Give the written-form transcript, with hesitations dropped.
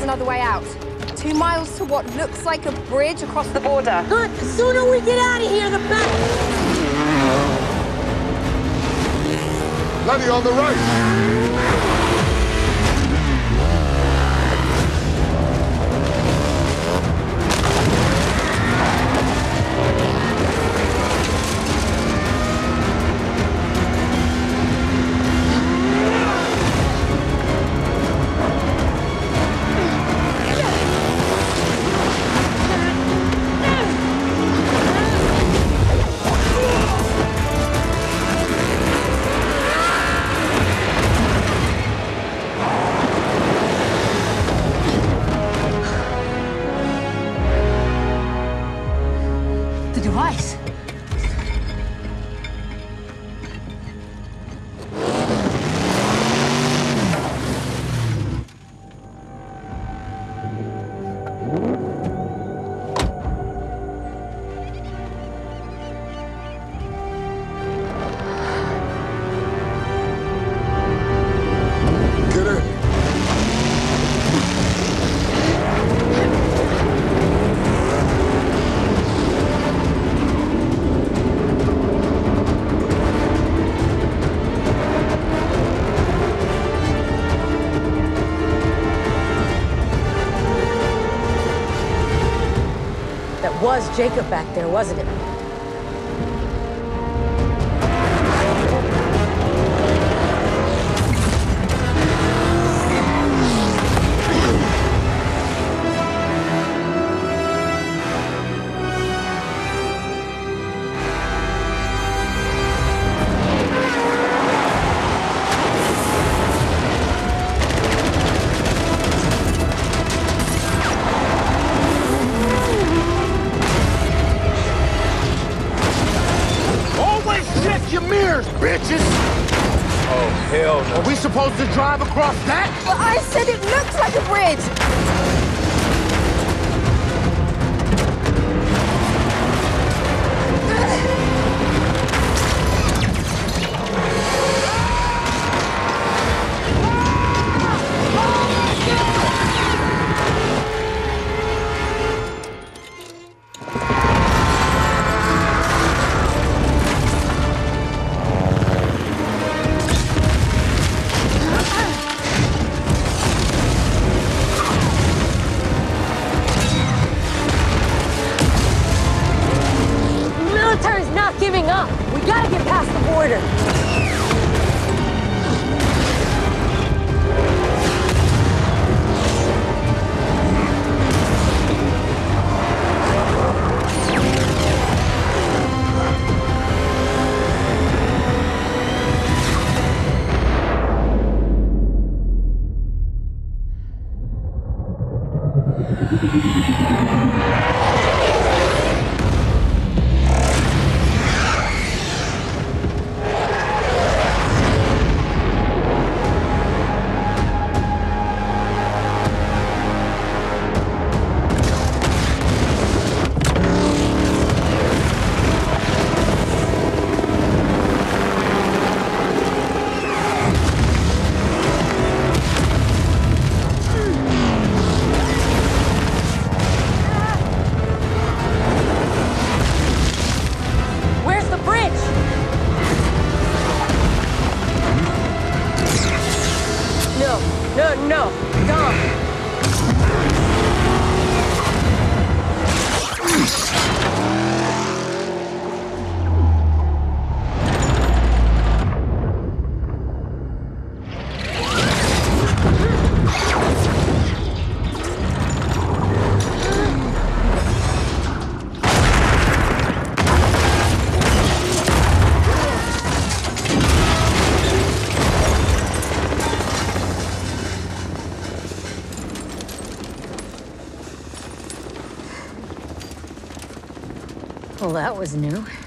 another way out. 2 miles to what looks like a bridge across the border. Good. The sooner we get out of here, the better. Letty on the right. The device. Get in. That was Jacob back there, wasn't it? Your mirrors, bitches! Oh, hell no. Are we supposed to drive across that? But I said it looks like a bridge! Military's not giving up. We gotta get past the border. No, Dom. Well, that was new.